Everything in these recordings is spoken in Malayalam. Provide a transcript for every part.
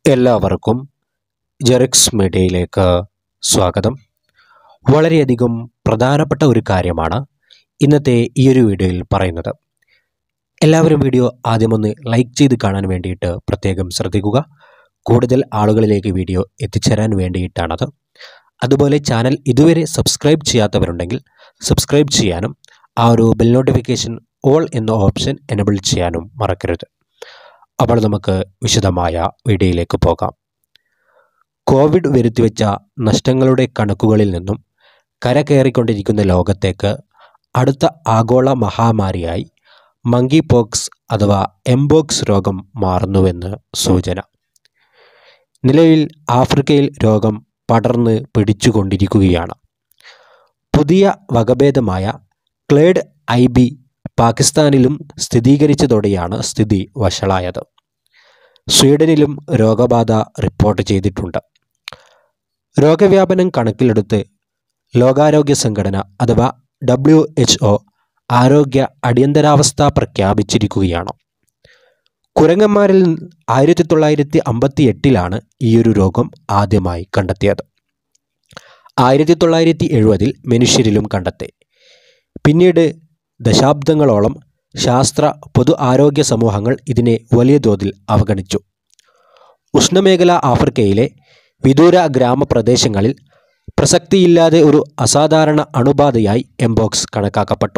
എല്ലാവർക്കും ജെറിക്സ് മീഡിയയിലേക്ക് സ്വാഗതം. വളരെയധികം പ്രധാനപ്പെട്ട ഒരു കാര്യമാണ് ഇന്നത്തെ ഈ ഒരു വീഡിയോയിൽ പറയുന്നത്. എല്ലാവരും വീഡിയോ ആദ്യമൊന്ന് ലൈക്ക് ചെയ്ത് കാണാൻ വേണ്ടിയിട്ട് പ്രത്യേകം ശ്രദ്ധിക്കുക. കൂടുതൽ ആളുകളിലേക്ക് വീഡിയോ എത്തിച്ചേരാൻ വേണ്ടിയിട്ടാണത്. അതുപോലെ ചാനൽ ഇതുവരെ സബ്സ്ക്രൈബ് ചെയ്യാത്തവരുണ്ടെങ്കിൽ സബ്സ്ക്രൈബ് ചെയ്യാനും ആ ഒരു ബെൽ നോട്ടിഫിക്കേഷൻ ഓൾ എന്ന ഓപ്ഷൻ എനബിൾ ചെയ്യാനും മറക്കരുത്. അപ്പോൾ നമുക്ക് വിശദമായ വീഡിയോയിലേക്ക് പോകാം. കോവിഡ് വരുത്തിവെച്ച നഷ്ടങ്ങളുടെ കണക്കുകളിൽ നിന്നും കരകയറിക്കൊണ്ടിരിക്കുന്ന ലോകത്തേക്ക് അടുത്ത ആഗോള മഹാമാരിയായി മങ്കി പോക്സ് അഥവാ എംപോക്സ് രോഗം മാറുന്നുവെന്ന് സൂചന. നിലവിൽ ആഫ്രിക്കയിൽ രോഗം പടർന്ന് പിടിച്ചുകൊണ്ടിരിക്കുകയാണ്. പുതിയ വകഭേദമായ ക്ലേഡ് IB പാകിസ്ഥാനിലും സ്ഥിരീകരിച്ചതോടെയാണ് സ്ഥിതി വഷളായത്. സ്വീഡനിലും രോഗബാധ റിപ്പോർട്ട് ചെയ്തിട്ടുണ്ട്. രോഗവ്യാപനം കണക്കിലെടുത്ത് ലോകാരോഗ്യ സംഘടന അഥവാ WHO ആരോഗ്യ അടിയന്തരാവസ്ഥ പ്രഖ്യാപിച്ചിരിക്കുകയാണ്. കുരങ്ങന്മാരിൽ 1958 ഈയൊരു രോഗം ആദ്യമായി കണ്ടെത്തിയത്. 1970 മനുഷ്യരിലും കണ്ടെത്തി. പിന്നീട് ദശാബ്ദങ്ങളോളം ശാസ്ത്ര പൊതു ആരോഗ്യ സമൂഹങ്ങൾ ഇതിനെ വലിയ തോതിൽ അവഗണിച്ചു. ഉഷ്ണമേഖല ആഫ്രിക്കയിലെ വിദൂര ഗ്രാമപ്രദേശങ്ങളിൽ പ്രസക്തിയില്ലാതെ ഒരു അസാധാരണ അണുബാധയായി എംപോക്സ് കണക്കാക്കപ്പെട്ടു.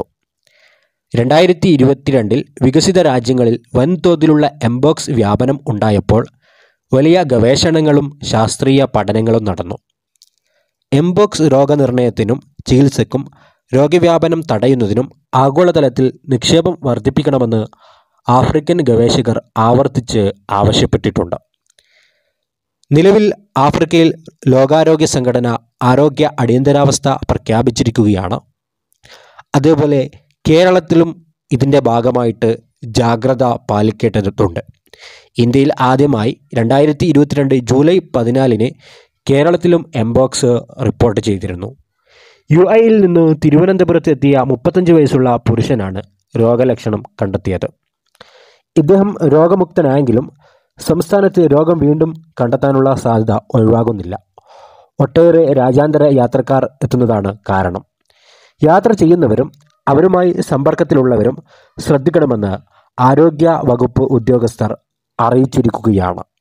2022 വികസിത രാജ്യങ്ങളിൽ വൻതോതിലുള്ള എംപോക്സ് വ്യാപനം ഉണ്ടായപ്പോൾ വലിയ ഗവേഷണങ്ങളും ശാസ്ത്രീയ പഠനങ്ങളും നടന്നു. എംപോക്സ് രോഗനിർണയത്തിനും ചികിത്സയ്ക്കും രോഗവ്യാപനം തടയുന്നതിനും ആഗോളതലത്തിൽ നിക്ഷേപം വർദ്ധിപ്പിക്കണമെന്ന് ആഫ്രിക്കൻ ഗവേഷകർ ആവർത്തിച്ച് ആവശ്യപ്പെട്ടിട്ടുണ്ട്. നിലവിൽ ആഫ്രിക്കയിൽ ലോകാരോഗ്യ സംഘടന ആരോഗ്യ അടിയന്തരാവസ്ഥ പ്രഖ്യാപിച്ചിരിക്കുകയാണ്. അതേപോലെ കേരളത്തിലും ഇതിൻ്റെ ഭാഗമായിട്ട് ജാഗ്രത പാലിക്കേണ്ടതുണ്ട്. ഇന്ത്യയിൽ ആദ്യമായി 2022 ജൂലൈ 14 കേരളത്തിലും എംപോക്സ് റിപ്പോർട്ട് ചെയ്തിരുന്നു. UAE നിന്ന് തിരുവനന്തപുരത്ത് എത്തിയ 35 വയസ്സുള്ള പുരുഷനാണ് രോഗലക്ഷണം കണ്ടെത്തിയത്. ഇദ്ദേഹം രോഗമുക്തനായെങ്കിലും സംസ്ഥാനത്ത് രോഗം വീണ്ടും കണ്ടെത്താനുള്ള സാധ്യത ഒഴിവാകുന്നില്ല. ഒട്ടേറെ രാജ്യാന്തര യാത്രക്കാർ എത്തുന്നതാണ് കാരണം. യാത്ര ചെയ്യുന്നവരും അവരുമായി സമ്പർക്കത്തിലുള്ളവരും ശ്രദ്ധിക്കണമെന്ന് ആരോഗ്യ വകുപ്പ് ഉദ്യോഗസ്ഥർ അറിയിച്ചിരിക്കുകയാണ്.